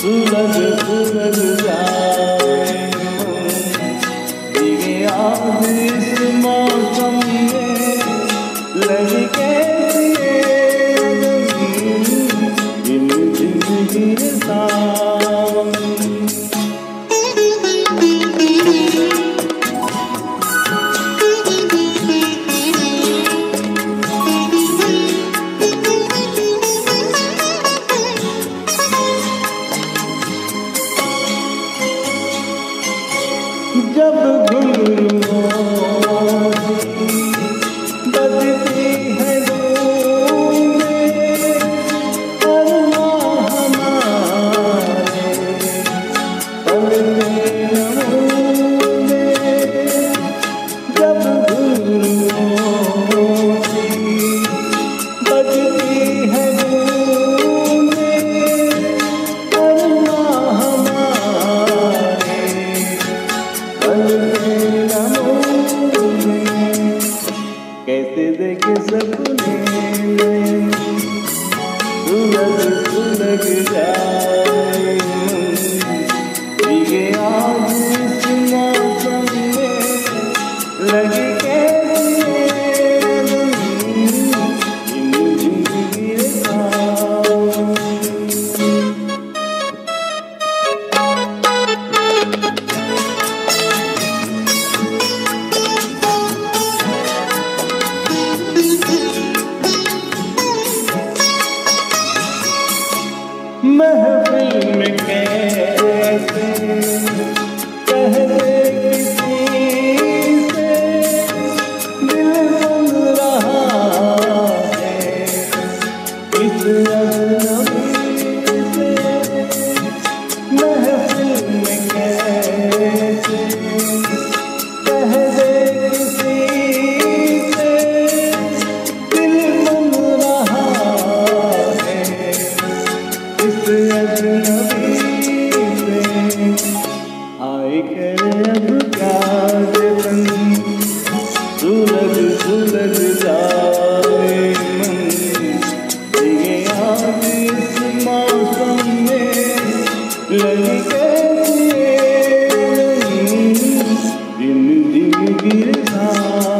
सुलग सुलग जाए भीगे आज इस मौसम में लगी कैसी इन जिंदगी सावन। जब घुंघरुओं बजती है गूंजें अरमां हमारे पलते न मूंदे। जब घुंघरुओं बजती है गूंजें अरमां हमारे कैसे देखे सपने सुलग सुलग जाए भीगे आज इस मौसम में लगी कैसी इन जिंदगी सावन। महफिल में कैसे कह दे किसी से दिल सुन रहा है इस अजनबी से। महफिल में कैसे कह दे किसी से दिल सुन रहा है इस अजनबी से। आए करे अब क्या जतन सुलग सुलग जाए मन भीगे आज इस मौसम में लगी कैसी इन जिंदगी सावन।